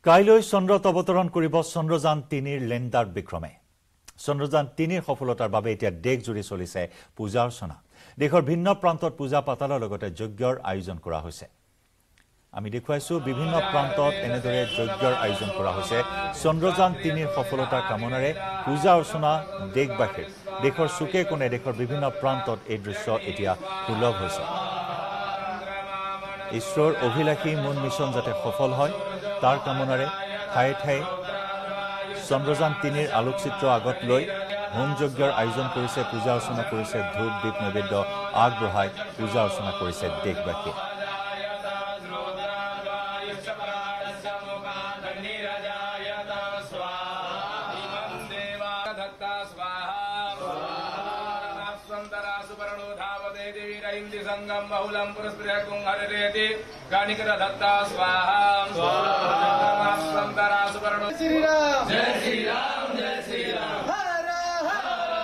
কাইলৈ চন্দ্ৰত অৱতৰণ কৰিব চন্দ্ৰযান-3ৰ লেণ্ডাৰ বিক্ৰমে। চন্দ্ৰযান-3ৰ সফলতাৰ বাবে এতিয়া দেশ জুৰি চলিছে পূজা অৰ্চনা। দেশৰ ভিন্ন প্ৰান্তত পূজা পাতালৰ লগতে যজ্ঞৰ আয়োজন কৰা হৈছে। আমি দেখুৱাইছো বিভিন্ন প্ৰান্তত এনেদৰে যজ্ঞৰ আয়োজন কৰা হৈছে। চন্দ্ৰযান-3ৰ সফলতাৰ কামনাৰে পূজা অৰ্চনা দেশবাসীৰ দেশৰ চুকে কোণে দেশৰ বিভিন্ন প্ৰান্তত এই দৃশ্য এতিয়া সুলভ হৈছে। ইছৰোৰ অভিলাষী মুন মিছন যাতে সফল হয় তাৰ কামনাৰে ঠায়ে ঠায়ে চন্দ্ৰযান-3ৰ আলোকচিত্ৰ আগত লৈ হোম যজ্ঞৰ আয়োজন কৰিছে, পূজা অৰ্চনা কৰিছে, ধূপ দীপ নৈবেদ্য আগবঢ়াই পূজা অৰ্চনা কৰিছে দেশবাসীয়ে। संगम बहुलम पुरस्पृह कुंहरेति गानिकर दत्ता स्वाहा स्वाहा संतरा सुवर्णो श्री राम जय श्री राम जय श्री राम हर हर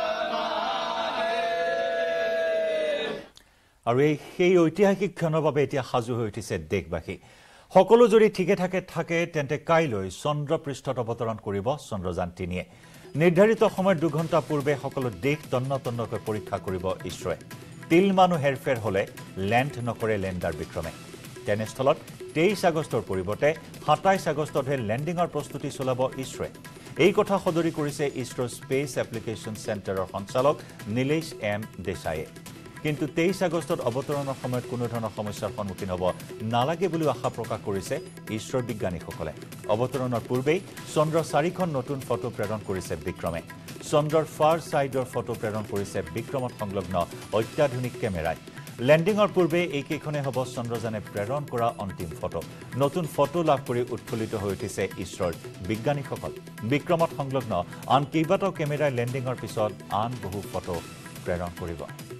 महादेव। আৰু এই ঐতিহাসিক ক্ষণৰ বাবে এতিয়া সাজু হৈ উঠিছে দেশবাসী। সকলো যদি ঠিকে থাকে তেন্তে কাইলৈ চন্দ্ৰপৃষ্ঠত অৱতৰণ কৰিব চন্দ্ৰযান-3য়ে। নিৰ্ধাৰিত সময়ৰ 2 ঘণ্টা পূৰ্বে সকলো দেশ তন্নতন্নকৈ পৰীক্ষা কৰিব ইছৰোৱে। তিল মানুহ হেৰফেৰ হলে লেণ্ড নকৰে লেণ্ডাৰ বিক্ৰমে। তেনেস্থলত 23 আগষ্টৰ পৰিৱৰ্তে 27 আগষ্টতহে লেণ্ডিঙৰ প্ৰস্তুতি চলাব ইছৰোৱে। এই কথা সদৰি কৰিছে ইছৰোৰ স্পেচ এপ্লিকেশ্যন চেণ্টাৰৰ সঞ্চালক নীলেশ এম দেশায়ে। কিন্তু 23 আগষ্টত অৱতৰণৰ সময়ত কোনো ধৰণৰ সমস্যাৰ সন্মুখীন হ'ব নালাগে বুলি আশা প্ৰকাশ কৰিছে ইছৰোৰ বিজ্ঞানীসকলে। অৱতৰণৰ পূৰ্বেই চন্দ্ৰৰ 4খন নতুন ফটো প্ৰেৰণ কৰিছে বিক্ৰমে। চন্দ্ৰৰ ফাৰ ছাইডৰ ফটো প্ৰেৰণ কৰিছে বিক্ৰমত সংলগ্ন অত্যাধুনিক কেমেৰাই। লেণ্ডিঙৰ পূৰ্বে এইকেইখনে হ'ব চন্দ্ৰযানে প্ৰেৰণ কৰা অন্তিম ফটো। নতুন ফটো লাভ কৰি উৎফুল্লিত হৈ উঠিছে ইছৰোৰ বিজ্ঞানীসকল। বিক্ৰমত সংলগ্ন আন কেইবাটাও কেমেৰাই লেণ্ডিঙৰ পিছত আন বহু ফটো প্ৰেৰণ কৰিব।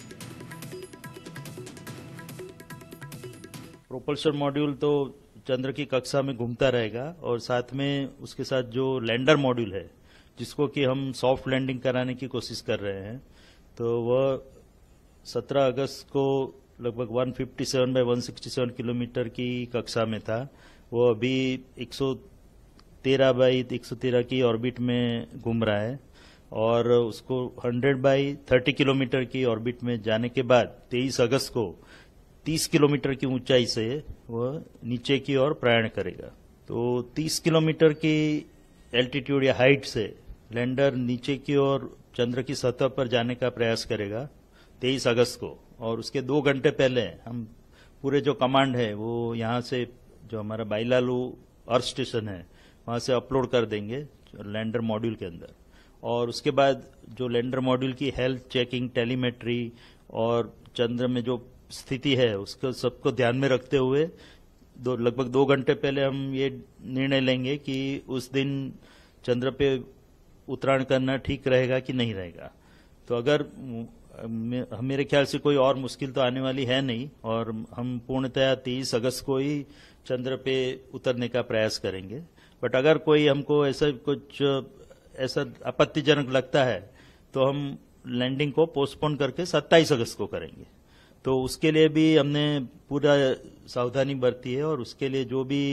प्रोपल्शन मॉड्यूल तो चंद्र की कक्षा में घूमता रहेगा और साथ में उसके साथ जो लैंडर मॉड्यूल है जिसको कि हम सॉफ्ट लैंडिंग कराने की कोशिश कर रहे हैं, तो वह 17 अगस्त को लगभग 157 बाय 167 किलोमीटर की कक्षा में था। वो अभी 113 बाई 113 की ऑर्बिट में घूम रहा है और उसको 100 बाई 30 किलोमीटर की ऑर्बिट में जाने के बाद 23 अगस्त को 30 किलोमीटर की ऊंचाई से वह नीचे की ओर प्रयाण करेगा। तो 30 किलोमीटर की एल्टीट्यूड या हाइट से लैंडर नीचे की ओर चंद्र की सतह पर जाने का प्रयास करेगा 23 अगस्त को। और उसके 2 घंटे पहले हम पूरे जो कमांड है वो यहाँ से जो हमारा बाइलालू अर्थ स्टेशन है वहां से अपलोड कर देंगे लैंडर मॉड्यूल के अंदर। और उसके बाद जो लैंडर मॉड्यूल की हेल्थ चेकिंग, टेलीमेट्री और चंद्र में जो स्थिति है उसको सबको ध्यान में रखते हुए लगभग 2 घंटे पहले हम ये निर्णय लेंगे कि उस दिन चंद्र पे उतराण करना ठीक रहेगा कि नहीं रहेगा। तो अगर मेरे ख्याल से कोई और मुश्किल तो आने वाली है नहीं और हम पूर्णतया 23 अगस्त को ही चंद्र पे उतरने का प्रयास करेंगे। बट अगर कोई हमको ऐसा आपत्तिजनक लगता है तो हम लैंडिंग को पोस्टपोन करके 27 अगस्त को करेंगे। तो उसके लिए भी हमने पूरा सावधानी बरती है और उसके लिए जो भी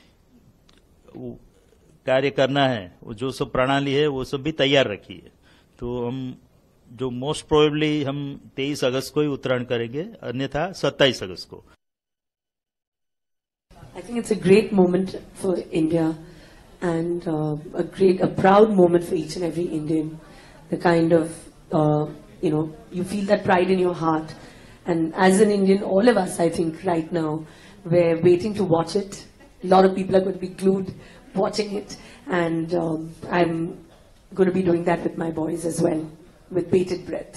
कार्य करना है वो जो सब प्रणाली है वो सब भी तैयार रखी है। तो हम जो मोस्ट प्रोबेबली हम 23 अगस्त को ही उत्तरायण करेंगे, अन्यथा 27 अगस्त को। I think it's a great moment for India and a proud moment for each and every Indian. The kind of you feel that pride in your heart. And as an Indian, all of us, I think, right now, we're waiting to watch it. A lot of people are going to be glued watching it. And I'm going to be doing that with my boys as well, with bated breath.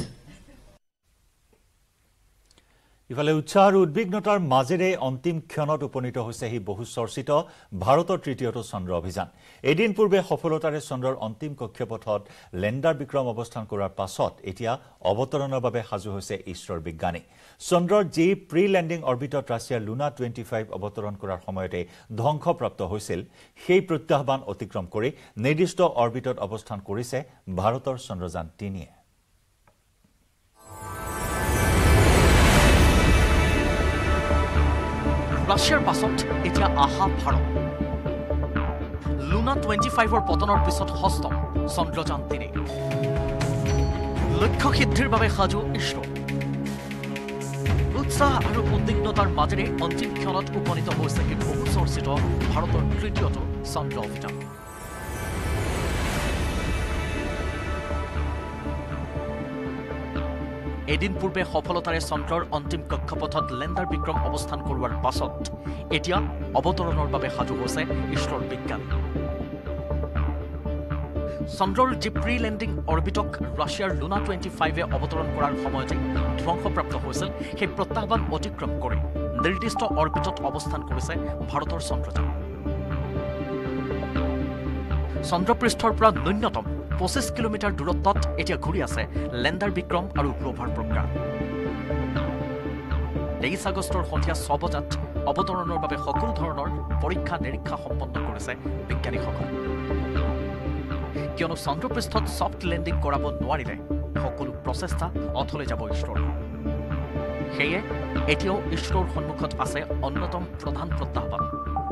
ইফালে উৎসাহ আৰু উদ্বিগ্নতাৰ মাজেৰে অন্তিম ক্ষণত উপনীত হৈছে এই বহু চৰ্চিত ভাৰতৰ 3য়টো চন্দ্ৰ অভিযান। এদিন পূৰ্বে সফলতাৰে চন্দ্ৰৰ অন্তিম কক্ষপথত লেণ্ডাৰ বিক্ৰম অৱস্থান কৰাৰ পাছত এতিয়া অৱতৰণৰ বাবে সাজু হৈছে ইছৰোৰ বিজ্ঞানী। চন্দ্ৰৰ যি প্ৰি লেণ্ডিং অৰ্বিটত ৰাছিয়াৰ লুনা 25 অৱতৰণ কৰাৰ সময়তে ধ্বংসপ্ৰাপ্ত হৈছিল, সেই প্ৰত্যাহ্বান অতিক্ৰম কৰি নিৰ্দিষ্ট অৰ্বিটত অৱস্থান কৰিছে ভাৰতৰ চন্দ্ৰযান-3য়ে। ৰাছিয়াৰ পাছত এতিয়া আহা ভাৰত। লুনা 25ৰ পতনৰ পিছত হস্তম চন্দ্ৰযান-3 লক্ষ্য সিদ্ধিৰ বাবে সাজু ইছৰো উৎসাহ আৰু উদ্বিগ্নতাৰ মাজেৰে অন্তিম ক্ষণত উপনীত হৈছে এই বহু চৰ্চিত ভাৰতৰ তৃতীয়টো চন্দ্ৰ অভিযান এদিন পূৰ্বে সফলতাৰে চন্দ্ৰৰ অন্তিম কক্ষপথত লেণ্ডাৰ বিক্ৰম অৱস্থান কৰোৱাৰ পাছত এতিয়া অৱতৰণৰ বাবে সাজু হৈছে ইছৰোৰ বিজ্ঞানী চন্দ্ৰৰ যি প্ৰি লেণ্ডিং অৰ্বিটক ৰাছিয়াৰ লুনা 25এ অৱতৰণ কৰাৰ সময়তে ধ্বংসপ্ৰাপ্ত হৈছিল সেই প্ৰত্যাহ্বান অতিক্ৰম কৰি নিৰ্দিষ্ট অৰ্বিটত অৱস্থান কৰিছে ভাৰতৰ চন্দ্ৰযান চন্দ্ৰপৃষ্ঠৰ পৰা ন্যূনতম 25 কিলোমিটাৰ দূৰত্বত এতিয়া ঘূৰি আছে লেণ্ডাৰ বিক্ৰম আৰু ৰোভাৰ প্ৰজ্ঞান 23 আগষ্টৰ সন্ধিয়া 6 বজাত অৱতৰণৰ বাবে সকলো ধৰণৰ পৰীক্ষা নিৰীক্ষা সম্পন্ন কৰিছে বিজ্ঞানীসকলে কিয়নো চন্দ্ৰপৃষ্ঠত ছফ্ট লেণ্ডিং কৰাব নোৱাৰিলে সকলো প্ৰচেষ্টা অথলে যাব ইছৰোৰ সেয়ে এতিয়াও ইছৰোৰ সন্মুখত আছে অন্যতম প্ৰধান প্ৰত্যাহ্বান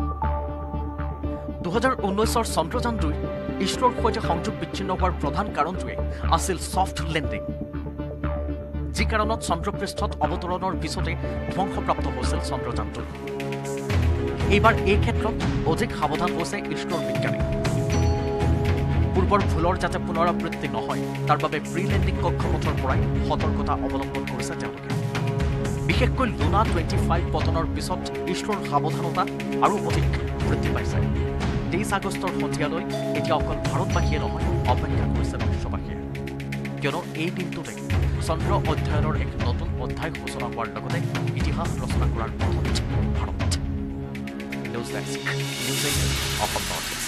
2019ৰ চন্দ্ৰযান-2 ইছৰোৰ সৈতে সংযোগ বিচ্ছিন্ন হোৱাৰ প্ৰধান কাৰণটোৱে আছিল ছফ্ট লেণ্ডিং যি কাৰণত চন্দ্ৰপৃষ্ঠত অৱতৰণৰ পিছতে ধ্বংসপ্ৰাপ্ত হৈছিল চন্দ্ৰযান-2 এইবাৰ এই ক্ষেত্ৰত অধিক সাৱধান হৈছে ইছৰোৰ বিজ্ঞানী পূৰ্বৰ ভুলৰ যাতে পুনৰাবৃত্তি নহয় তাৰ বাবে প্ৰি লেণ্ডিং কক্ষপথৰ পৰাই সতৰ্কতা অৱলম্বন কৰিছে তেওঁলোকে বিশেষকৈ লুনা 25 পতনৰ পিছত ইছৰোৰ সাৱধানতা আৰু অধিক বৃদ্ধি পাইছে 23 আগষ্টৰ সন্ধিয়ালৈ এতিয়া অকল ভাৰতবাসীয়ে নহয় অপেক্ষা কৰিছে বিশ্ববাসীয়ে কিয়নো এই দিনটোতে চন্দ্ৰ অধ্যয়নৰ এক নতুন অধ্যায় সূচনা হোৱাৰ লগতে ইতিহাস ৰচনা কৰাৰ পথত Bharat news desk news 18 Assam northeast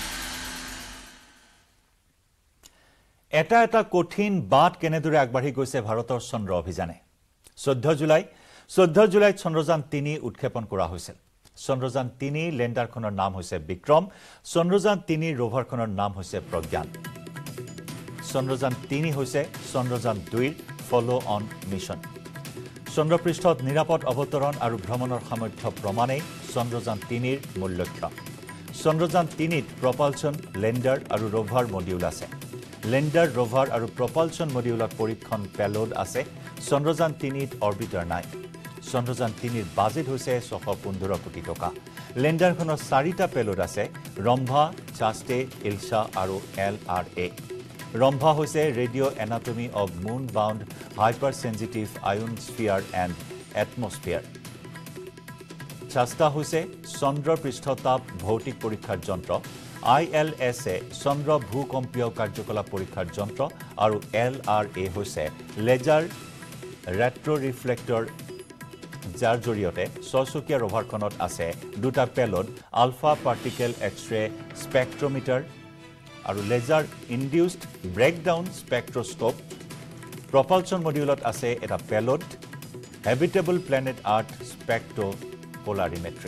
এটা কঠিন বাট কেনেদৰে আগবাঢ়ি গৈছে ভাৰতৰ চন্দ্ৰ অভিযানে 14 জুলাইত চন্দ্ৰযান-3 উৎক্ষেপণ কৰা হৈছিল চন্দ্ৰযান-3 লেণ্ডাৰখনৰ নাম হৈছে বিক্ৰম চন্দ্ৰযান-3 ৰোভাৰখনৰ নাম হৈছে প্ৰজ্ঞান চন্দ্ৰযান-3 হৈছে চন্দ্ৰযান-2ৰ ফলো অন মিছন চন্দ্ৰপৃষ্ঠত নিৰাপদ অৱতৰণ আৰু ভ্ৰমণৰ সামৰ্থ্য প্ৰমাণেই চন্দ্ৰযান-3ৰ মূল লক্ষ্য চন্দ্ৰযান-3ত প্ৰপালচন লেণ্ডাৰ আৰু ৰোভাৰ মডিউল আছে লেণ্ডাৰ ৰোভাৰ আৰু প্ৰপালচন মডিউলত পৰীক্ষণ পেলোড আছে চন্দ্ৰযান-3ত অৰ্বিটাৰ নাই চন্দ্ৰযান-3ৰ বাজেট হৈছে 615 কোটি টকা লেণ্ডাৰখনৰ 4টা পেলোড আছে ৰম্ভা চাষ্টে ইলছা আৰু LRA ৰম্ভা হৈছে radio' anatomy of moon bound hypersensitive ionosphere and atmosphere ChaSTE হৈছে চন্দ্ৰ পৃষ্ঠতাপ ভৌতিক পৰীক্ষাৰ যন্ত্ৰ ILSA চন্দ্ৰ ভূকম্পীয় কাৰ্যকলাপ পৰীক্ষাৰ যন্ত্ৰ আৰু LRA হৈছে লেজাৰ ৰেট্ৰ ৰিফ্লেক্টৰ যাৰ জৰিয়তে ছচকীয়া ৰোভাৰখনত আছে দুটা payload alpha particle X-ray spectrometer আৰু laser induced breakdown spectroscope propulsion মডিউলত আছে এটা payload habitable planet earth spectropolarimetry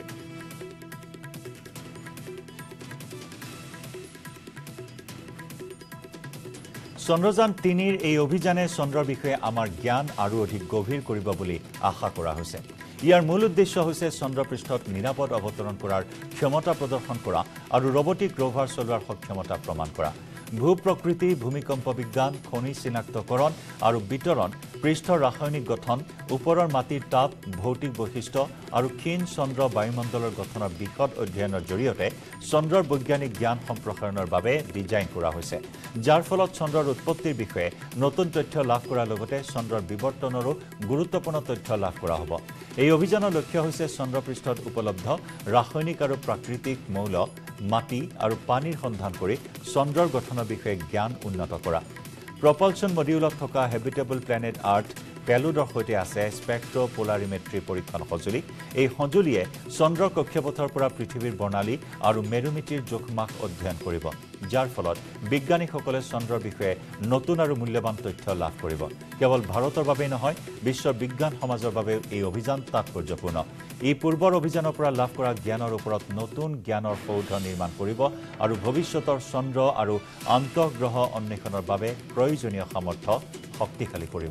চন্দ্ৰযান-3ৰ এই অভিযানে চন্দ্ৰৰ বিষয়ে আমাৰ জ্ঞান আৰু অধিক গভীৰ কৰিব বুলি আশা কৰা হৈছে ইয়াৰ মূল উদ্দেশ্য হৈছে চন্দ্ৰপৃষ্ঠত নিৰাপদ অৱতৰণ কৰাৰ ক্ষমতা প্ৰদৰ্শন কৰা আৰু ৰবটিক ৰোভাৰ চলোৱাৰ সক্ষমতা প্ৰমাণ কৰা ভূ-প্ৰকৃতি ভূমিকম্প বিজ্ঞান খনিজ চিনাক্তকৰণ আৰু বিতৰণ পৃষ্ঠৰ ৰাসায়নিক গঠন ওপৰৰ মাটিৰ তাপ ভৌতিক বৈশিষ্ট্য আৰু ক্ষীণ চন্দ্ৰ বায়ুমণ্ডলৰ গঠনৰ বিশদ অধ্যয়নৰ জৰিয়তে চন্দ্ৰৰ বৈজ্ঞানিক জ্ঞান সম্প্ৰসাৰণৰ বাবে ডিজাইন কৰা হৈছে যাৰ ফলত চন্দ্ৰৰ উৎপত্তিৰ বিষয়ে নতুন তথ্য লাভ কৰাৰ লগতে চন্দ্ৰৰ বিৱৰ্তনৰো গুৰুত্বপূৰ্ণ তথ্য লাভ কৰা হ'ব এই অভিযানৰ লক্ষ্য হৈছে চন্দ্ৰপৃষ্ঠত উপলব্ধ ৰাসায়নিক আৰু প্ৰাকৃতিক মৌল মাটি আৰু পানীৰ সন্ধান কৰি চন্দ্ৰৰ গঠনৰ বিষয়ে জ্ঞান উন্নত কৰা প্ৰপালচন মডিউলত থকা হেবিটেবল প্লেনেট আৰ্থ পেলোডৰ সৈতে আছে স্পেক্ট্ৰো পোলাৰিমেট্ৰি পৰীক্ষণ সঁজুলি এই সঁজুলিয়ে চন্দ্ৰৰ কক্ষপথৰ পৰা পৃথিৱীৰ বৰ্ণালী আৰু মেৰুমিতিৰ জোখমাখ অধ্যয়ন কৰিব যাৰ ফলত বিজ্ঞানীসকলে চন্দ্ৰৰ বিষয়ে নতুন আৰু মূল্যৱান তথ্য লাভ কৰিব কেৱল ভাৰতৰ বাবেই নহয় বিশ্বৰ বিজ্ঞান সমাজৰ বাবেও এই অভিযান তাৎপৰ্যপূৰ্ণ এই পূৰ্বৰ অভিযানৰ পৰা লাভ কৰা জ্ঞানৰ ওপৰত নতুন জ্ঞানৰ সৌধ নিৰ্মাণ কৰিব আৰু ভৱিষ্যতৰ চন্দ্ৰ আৰু আন্তঃগ্ৰহ অন্বেষণৰ বাবে প্ৰয়োজনীয় সামৰ্থ্য শক্তিশালী কৰিব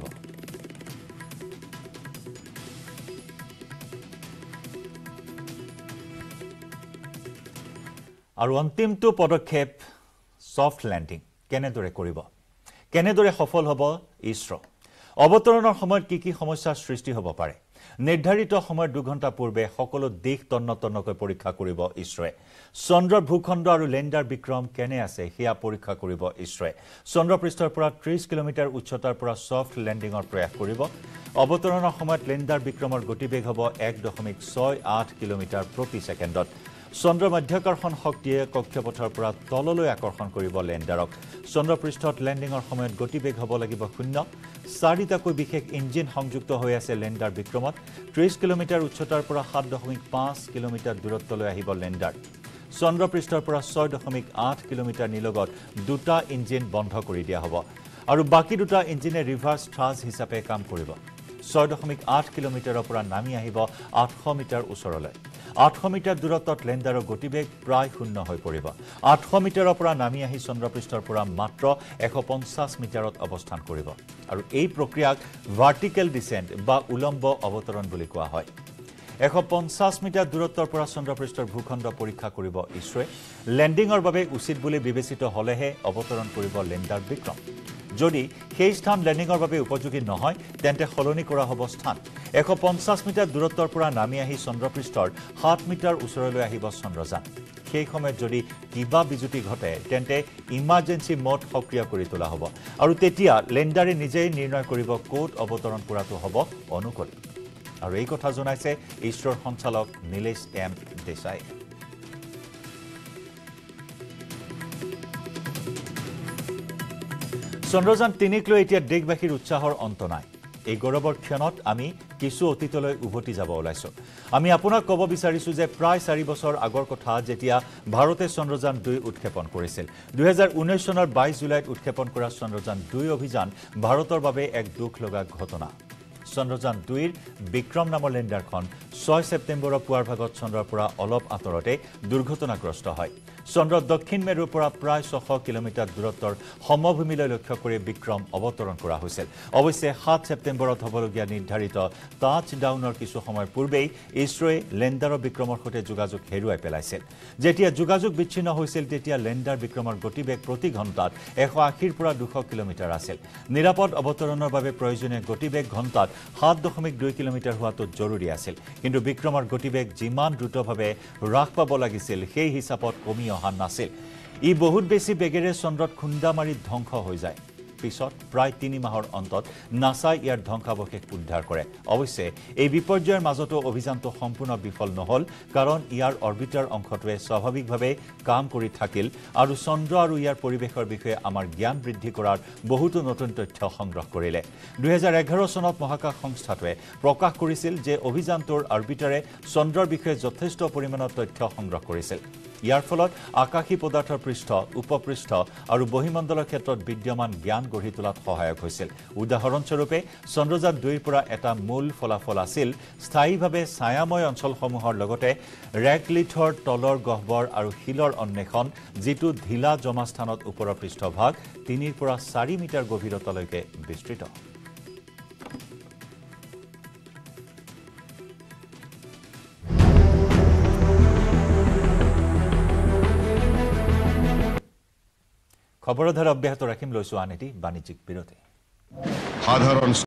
আৰু অন্তিমটো পদক্ষেপ সফট ল্যান্ডিং কেনেদৰে কৰিব কেনেদৰে সফল হ'ব ইছৰো অৱতৰণৰ সময়ত কি সমস্যাৰ সৃষ্টি হ'ব পাৰে নিৰ্ধাৰিত সময়ৰ 2 ঘণ্টা পূৰ্বে সকলো দিশ তন্নতন্নকৈ পৰীক্ষা কৰিব ইছৰোৱে চন্দ্ৰৰ ভূখণ্ড আৰু লেণ্ডাৰ বিক্ৰম কেনে আছে হেয়া পৰীক্ষা কৰিব ইছৰোৱে চন্দ্ৰপৃষ্ঠৰ পৰা 30 কিলোমিটাৰ উচ্চতাৰ পৰা সফট ল্যান্ডিংৰ প্ৰয়াস কৰিব অৱতৰণৰ সময়ত লেণ্ডাৰ বিক্ৰমৰ গতিবেগ হ'ব 1.68 কিলোমিটাৰ প্ৰতি সেকেণ্ডত চন্দ্ৰ মধ্যাকৰ্ষণ শক্তিয়ে কক্ষপথৰ পৰা তললৈ আকৰ্ষণ কৰিব লেণ্ডাৰক চন্দ্ৰপৃষ্ঠত ল্যান্ডিংৰ সময়ত গতিবেগ হ'ব লাগিব 0 চাৰিটাকৈ বিশেষ ইঞ্জিন সংযুক্ত হৈ আছে লেণ্ডাৰ বিক্ৰমত 30 কিলোমিটাৰ উচ্চতাৰ পৰা 7.5 কিলোমিটাৰ দূৰত্বলৈ আহিব লেণ্ডাৰ চন্দ্ৰপৃষ্ঠৰ পৰা 6.8 কিলোমিটাৰ নিলগত দুটা ইঞ্জিন বন্ধ কৰি দিয়া হ'ব আৰু বাকি দুটা ইঞ্জিনে ৰিভাৰ্স থ্ৰাষ্ট হিচাপে কাম কৰিব 6.8 কিলোমিটাৰৰ পৰা নামি আহিব 800 মিটাৰ ওচৰলৈ 800 মিটাৰ দূৰত্বত লেণ্ডাৰৰ গতিবেগ প্ৰায় 0 হৈ পৰিব 800 মিটাৰৰ পৰা নামি আহি চন্দ্ৰপৃষ্ঠৰ পৰা মাত্ৰ 150 মিটাৰত অৱস্থান কৰিব আৰু এই প্ৰক্ৰিয়াক ভাৰ্টিকেল ডিসেন্ট বা উলম্ব অৱতৰণ বুলি কোৱা হয় 150 মিটাৰ দূৰত্বৰ পৰা চন্দ্ৰপৃষ্ঠৰ ভূখণ্ড পৰীক্ষা কৰিব ইছৰোৱে ল্যান্ডিংৰ বাবে উচিত বুলি বিবেচিত হলেহে অৱতৰণ কৰিব লেণ্ডাৰ বিক্ৰম যদি সেই স্থান ল্যান্ডিংৰ বাবে উপযোগী নহয় তেন্তে সলনি কৰা হ'ব স্থান 150 মিটাৰ দূৰত্বৰ পৰা নামি আহি চন্দ্ৰপৃষ্ঠৰ 7 মিটাৰ ওচৰলৈ আহিব চন্দ্ৰযান সেই সময়ত যদি কিবা বিজুতি ঘটে তেন্তে ইমাৰ্জেন্সি মোড সক্ৰিয় কৰি তোলা হ'ব আৰু তেতিয়া লেণ্ডাৰে নিজেই নিৰ্ণয় কৰিব কোড অৱতৰণ কৰাটো হ'ব অনুকূল আৰু এই কথা জনাইছে ইছৰোৰ সঞ্চালক নীলেশ এম দেশাই চন্দ্ৰযান-3 লৈ এতিয়া দেশবাসীৰ উৎসাহৰ অন্ত নাই এই গৌৰৱৰ ক্ষণত আমি কিছু অতীতলৈ উভতি যাব ওলাইছো আমি আপোনাক ক'ব বিচাৰিছো যে প্ৰায় 4 বছৰ আগৰ কথা যেতিয়া ভাৰতে চন্দ্ৰযান-2 উৎক্ষেপণ কৰিছিল 2019 চনৰ 22 জুলাইত উৎক্ষেপণ কৰা চন্দ্ৰযান-2 অভিযান ভাৰতৰ বাবে এক দুখ লগা ঘটনা চন্দ্ৰযান-2ৰ বিক্ৰম নামৰ লেণ্ডাৰখন 6 ছেপ্টেম্বৰৰ পুৱাৰ ভাগত চন্দ্ৰৰ পৰা অলপ আঁতৰতে দুৰ্ঘটনাগ্ৰস্ত হয় চন্দ্ৰৰ দক্ষিণ মেৰুৰ পৰা প্ৰায় 600 কিলোমিটাৰ দূৰত্বৰ সমভূমিলৈ লক্ষ্য কৰি বিক্ৰম অৱতৰণ কৰা হৈছিল অৱশ্যে 7 ছেপ্টেম্বৰত হ'বলগীয়া নিৰ্ধাৰিত টাচডাউনৰ কিছু সময় পূৰ্বেই ইছৰোৱে লেণ্ডাৰৰ বিক্ৰমৰ সৈতে যোগাযোগ হেৰুৱাই পেলাইছিল যেতিয়া যোগাযোগ বিচ্ছিন্ন হৈছিল তেতিয়া লেণ্ডাৰ বিক্ৰমৰ গতিবেগ প্ৰতি ঘণ্টাত 180 পৰা 200 কিলোমিটাৰ আছিল নিৰাপদ অৱতৰণৰ বাবে প্ৰয়োজনীয় গতিবেগ ঘণ্টাত 7.2 কিলোমিটাৰ হোৱাটো জৰুৰী আছিল কিন্তু বিক্ৰমৰ গতিবেগ যিমান দ্ৰুতভাৱে হ্ৰাস পাব লাগিছিল সেই হিচাপত কমি অহা নাছিল ই বহুত বেছি বেগেৰে চন্দ্ৰত খুন্দা মাৰি ধ্বংস হৈ যায় পিছত প্ৰায় 3 মাহৰ অন্তত নাসাই ইয়াৰ ধ্বংসাৱশেষ উদ্ধাৰ কৰে অৱশ্যে এই বিপৰ্যয়ৰ মাজতো অভিযানটো সম্পূৰ্ণ বিফল নহল কাৰণ ইয়াৰ অৰ্বিটাৰ অংশটোৱে স্বাভাৱিকভাৱে কাম কৰি থাকিল আৰু চন্দ্ৰ আৰু ইয়াৰ পৰিৱেশৰ বিষয়ে আমাৰ জ্ঞান বৃদ্ধি কৰাৰ বহুতো নতুন তথ্য সংগ্ৰহ কৰিলে 2011 চনত মহাকাশ সংস্থাটোৱে প্ৰকাশ কৰিছিল যে অভিযানটোৰ অৰ্বিটাৰে চন্দ্ৰৰ বিষয়ে যথেষ্ট পৰিমাণৰ তথ্য সংগ্ৰহ কৰিছিল ইয়াৰ ফলত আকাশী পদাৰ্থৰ পৃষ্ঠ উপপৃষ্ঠ আৰু বহিমণ্ডলৰ ক্ষেত্ৰত বিদ্যমান জ্ঞান গঢ়ি তোলাত সহায়ক হৈছিল উদাহৰণস্বৰূপে চন্দ্ৰযান-2ৰ পৰা এটা মূল ফলাফল আছিল স্থায়ীভাৱে ছায়াময় অঞ্চলসমূহৰ লগতে ৰেকলিথৰ তলৰ গহ্বৰ আৰু শিলৰ অন্বেষণ যিটো ঢিলা জমা স্থানত ওপৰৰ পৃষ্ঠভাগ 3 পৰা 4 মিটাৰ গভীৰতালৈকে বিস্তৃত খবৰৰ ধাৰা অব্যাহত ৰাখিম লৈছো আন এটি বাণিজ্যিক বিৰতি